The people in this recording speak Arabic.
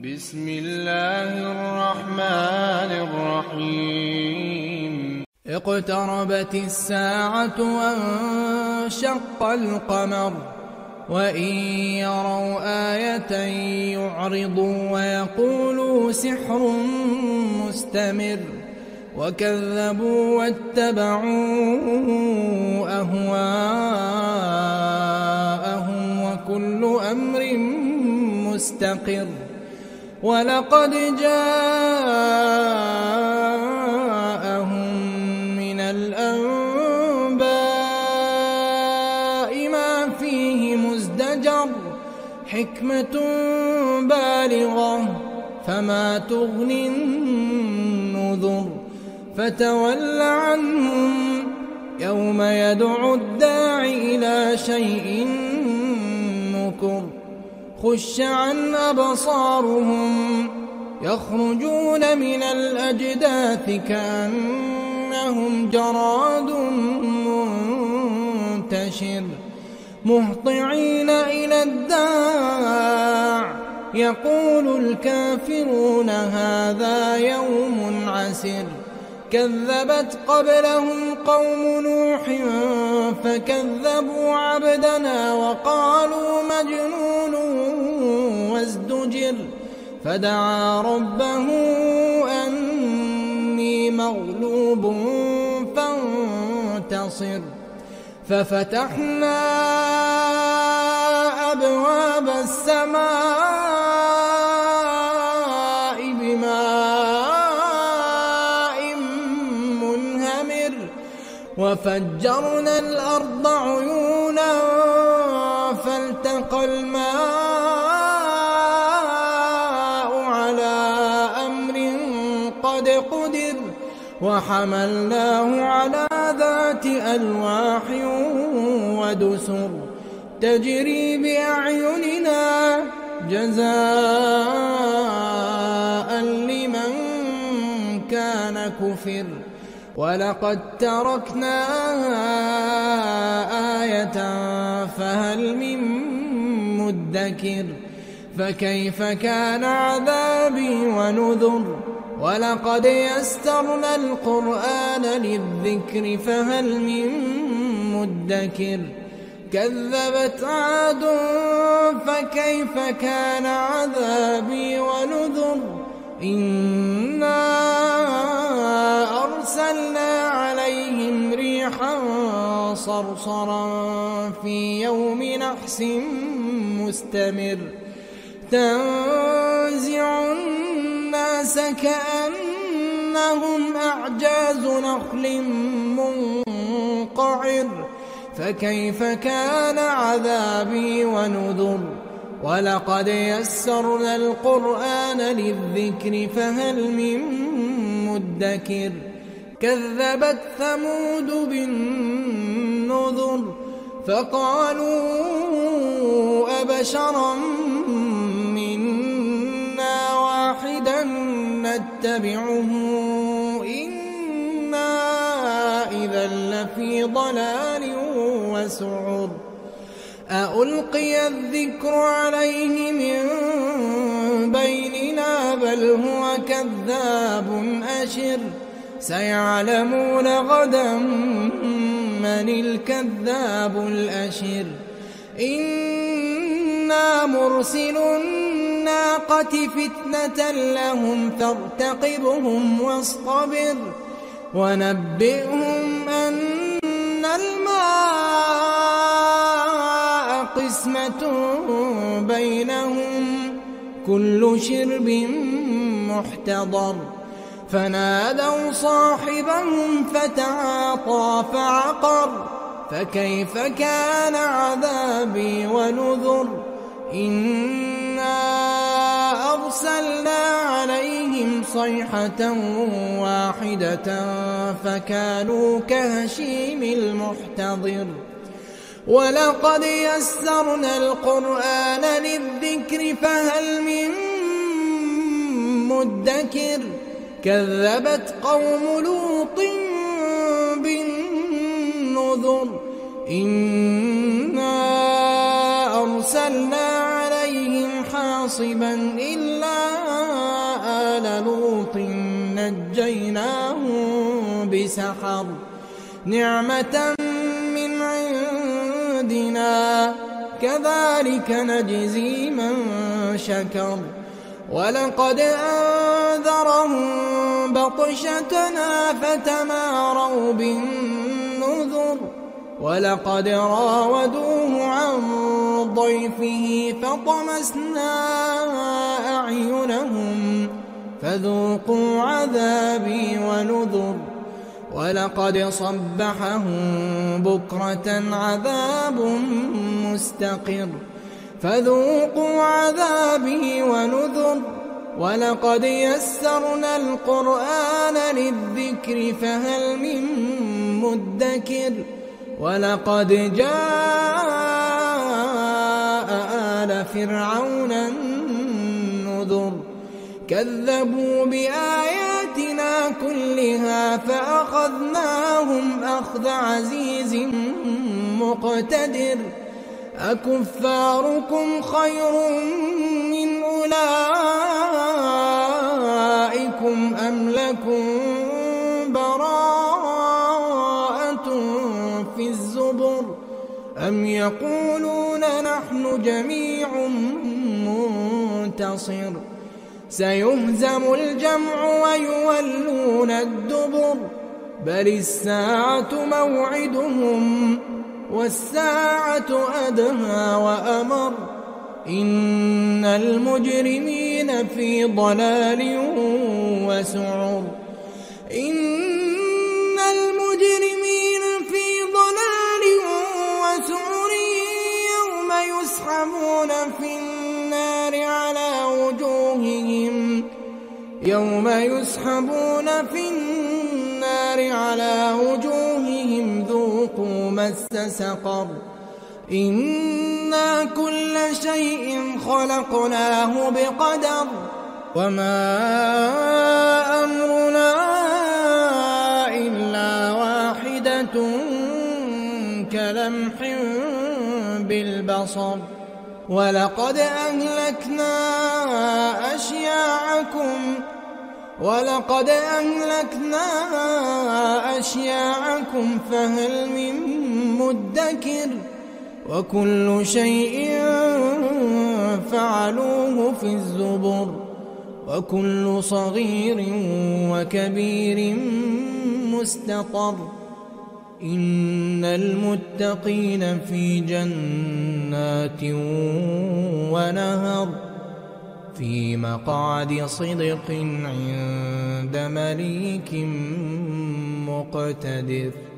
بسم الله الرحمن الرحيم اقتربت الساعة وانشق القمر وإن يروا آية يعرضوا ويقولوا سحر مستمر وكذبوا واتبعوا أهواءهم وكل أمر مستقر ولقد جاءهم من الأنباء ما فيه مزدجر حكمة بالغة فما تغني النذر فتول عنهم يوم يدعو الداعي إلى شيء نكر خش عن أبصارهم يخرجون من الأجداث كأنهم جراد منتشر مهطعين إلى الداع يقول الكافرون هذا يوم عسر كذبت قبلهم قوم نوح فكذبوا عبدنا وقالوا مجنون وازدجر فدعا ربه أني مغلوب فانتصر ففتحنا أبواب السماء بماء منهمر وفجرنا الأرض عيونا فالتقى الماء على أمر قد قدر وحملناه على ذات ألواح ودسر تجري بأعيننا جزاء لمن كان كفر ولقد تركناها آية فهل من مدكر فكيف كان عذابي ونذر ولقد يسرنا القرآن للذكر فهل من مدكر كذبت عاد فكيف كان عذابي ونذر إنا أرسلنا عليهم ريحا صرصرا في يوم نحس مستمر تنزع الناس كأنهم أعجاز نخل منقعر فكيف كان عذابي ونذر ولقد يسرنا القرآن للذكر فهل من مدكر كذبت ثمود بالنذر فقالوا أبشرا منا واحدا نتبعه إنا إذا لفي ضلال وسعر أألقي الذكر عليه من بيننا بل هو كذاب أشر سيعلمون غدا من الكذاب الأشر إنا مرسل الناقة فتنة لهم فارتقبهم واصطبر ونبئهم أن الماء قسمة بينهم كل شرب محتضر فنادوا صاحبهم فتعاطى فعقر فكيف كان عذابي ونذر إنا أرسلنا عليهم صيحة واحدة فكانوا كهشيم المحتضر ولقد يسرنا القرآن للذكر فهل من مدكر كذبت قوم لوط بالنذر إنا أرسلنا عليهم حاصبا حاصبا إلا آل لوط نجيناهم بسحر نعمة من عندنا كذلك نجزي من شكر ولقد أنذرهم بطشتنا فتماروا بالنذر ولقد راودوه عن ضيفه فطمسنا أعينهم فذوقوا عذابي ونذر ولقد صبحهم بكرة عذاب مستقر فذوقوا عذابي ونذر ولقد يسرنا القرآن للذكر فهل من مدكر ولقد جاء آل فرعون النذر كذبوا بآياتنا كلها فأخذناهم أخذ عزيز مقتدر أكفاركم خير من أولئكم أم لكم براءة في الزبر أم يقولون نحن جميع منتصر سيهزم الجمع ويولون الدبر بل الساعة موعدهم والساعة أدهى وأمر إن المجرمين في ضلال وسعر إن المجرمين في ضلال وسعر يوم يسحبون في النار على وجوههم ذوقوا مس سقر إنا كل شيء خلقناه بقدر وما أمرنا إلا واحدة كلمح بالبصر ولقد أهلكنا أشياعكم فهل من مدكر وكل شيء فعلوه في الزبر وكل صغير وكبير مستطر إن المتقين في جنات ونهر في مقعد صدق عند مليك مقتدر.